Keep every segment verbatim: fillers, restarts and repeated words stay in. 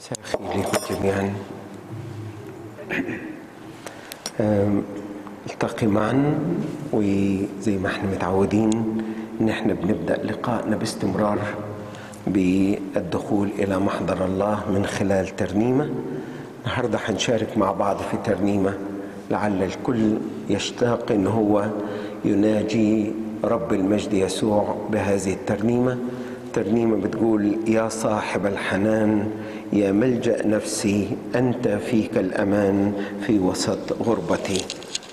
مساء الخير لكم جميعا. التقي معا، وزي ما احنا متعودين ان احنا بنبدأ لقائنا باستمرار بالدخول الى محضر الله من خلال ترنيمة. النهارده هنشارك مع بعض في ترنيمة لعل الكل يشتاق ان هو يناجي رب المجد يسوع بهذه الترنيمة. ترنيمة بتقول: يا صاحب الحنان، يا ملجأ نفسي، أنت فيك الأمان في وسط غربتي.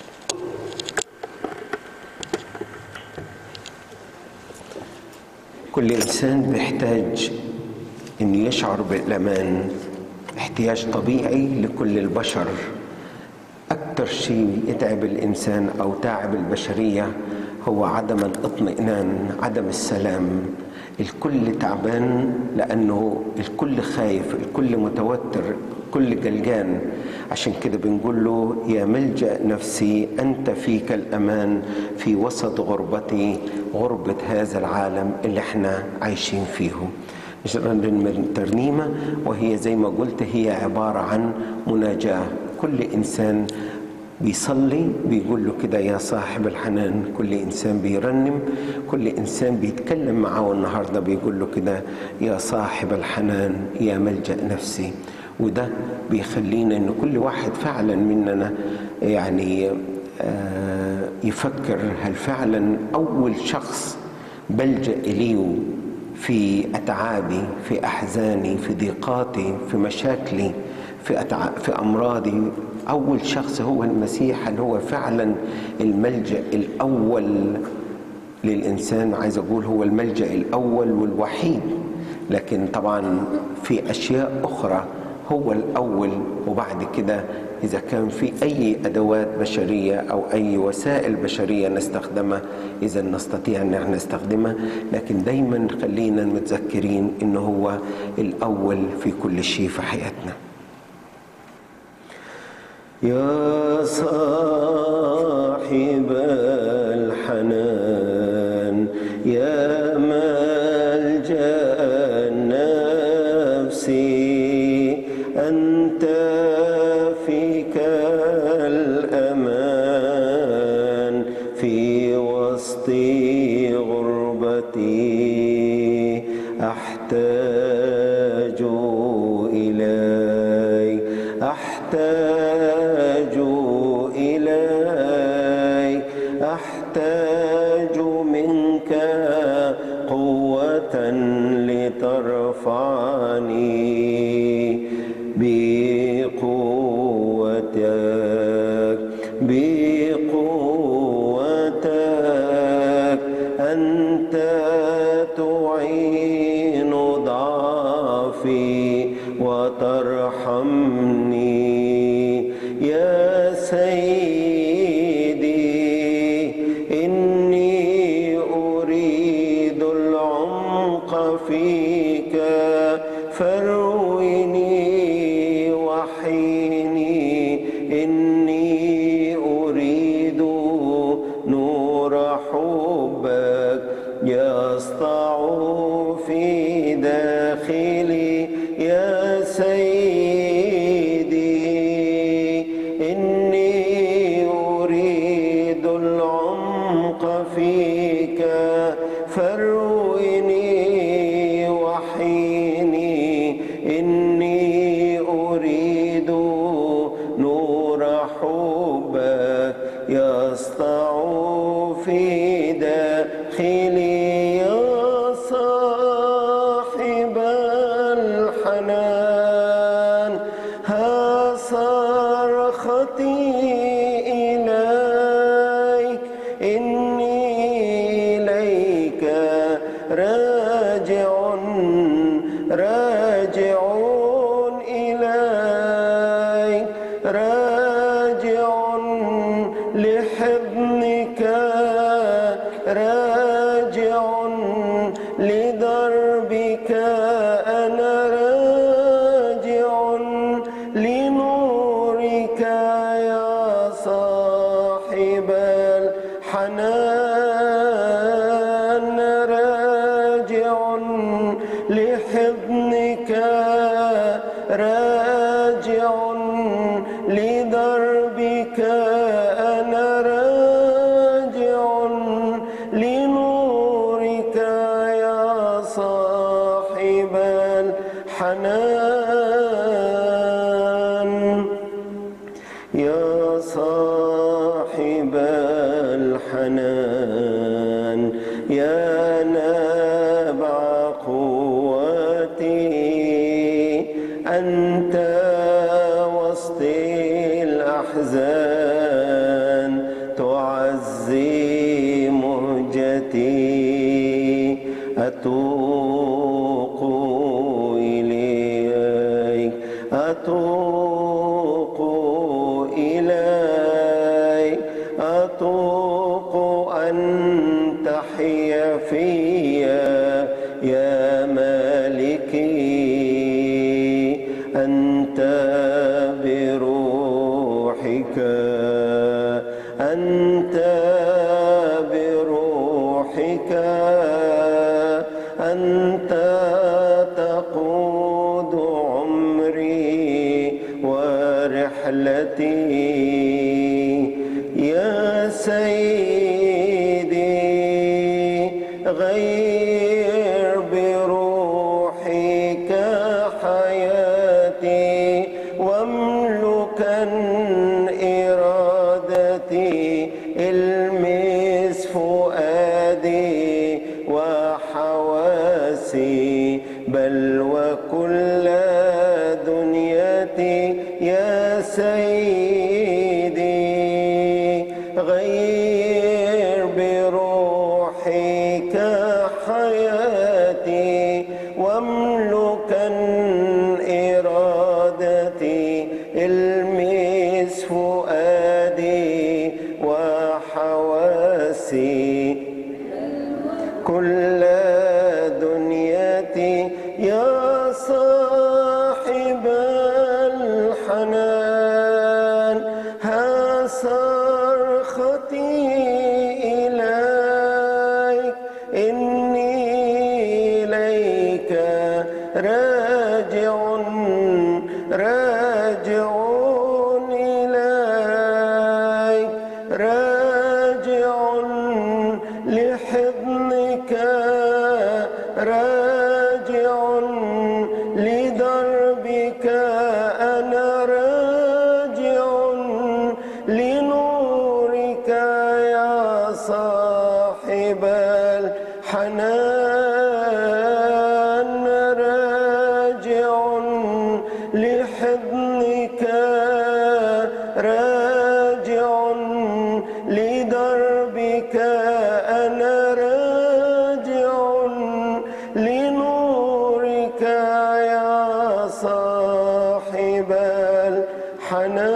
كل إنسان بيحتاج أن يشعر بالأمان، احتياج طبيعي لكل البشر. أكثر شيء يتعب الإنسان أو تعب البشرية هو عدم الاطمئنان، عدم السلام. الكل تعبان لأنه الكل خايف، الكل متوتر، الكل قلقان. عشان كده بنقول له: يا ملجأ نفسي، أنت فيك الأمان في وسط غربتي، غربة هذا العالم اللي احنا عايشين فيه. من ترنيمة، وهي زي ما قلت هي عبارة عن مناجاة. كل إنسان بيصلي بيقول له كده: يا صاحب الحنان. كل إنسان بيرنم، كل إنسان بيتكلم معاه النهاردة بيقول له كده: يا صاحب الحنان، يا ملجأ نفسي. وده بيخلينا إن كل واحد فعلا مننا يعني آه يفكر: هل فعلا أول شخص بلجأ إليه في أتعابي، في أحزاني، في ضيقاتي، في مشاكلي، في, أتع... في أمراضي، أول شخص هو المسيح، اللي هو فعلا الملجأ الأول للإنسان. عايز أقول هو الملجأ الأول والوحيد، لكن طبعا في أشياء أخرى هو الأول، وبعد كده إذا كان في أي أدوات بشرية أو أي وسائل بشرية نستخدمها إذا نستطيع أن احنا نستخدمها، لكن دايما خلينا متذكرين إنه هو الأول في كل شيء في حياتنا. يا صاحب الحنان، يا ملجأ نفسي، أنت فيك الأمان في وسط غربتي. أحتاج إليك، أحتاج إليك، أحتاج منك قوة لترفعني بقوتك، بقوتك. أنت تعين ضعفي وترحمني. يا سيدي، إني أريد العمق فيك، فارويني وحيني. إني أريد نور حبك يسطع في داخلي. يا سيدي، إني أريد العمق فيك، فارويني وحيني. إني أريد نور حبك يسطع في داخلي. يا صاحب الحنان، ها صرختي إليك. إني إليك راجع، راجع إليك، راجع لحضنك، راجع لدربك. أنا راجع لنورك يا صاحب الحنان، راجع لحضنك، راجع بك أنا راجع، لنورك يا صاحب الحنان. يا صاحب الحنان، يا نبع قوتي، أنت وسط الأحزان تعزي مهجتي. أتوق إليك، أتوق إليك، أتوق أن تحيا فيا يا مالكي. أنت بروحك، أنت بروحك، أنت تقود عمري ورحلتي. يا سيدي غير بروحك حياتي، واملكا إرادتي، المس فؤادي وحواسي، بل وكل دنيتي. يا سيدي غير بروحك حياتي، واملكا إرادتي، المس فؤادي وحواسي، كل دنيتي. يا صاحب الحنان، ها صرختي إليك، إني إليك راجع، راجع إليك، راجع لحضنك، راجع لدربك. أنا راجع لنورك يا صاحب الحنان، راجع لحضنك، راجع لدربك. أنا راجع لنورك يا صاحب الحنان.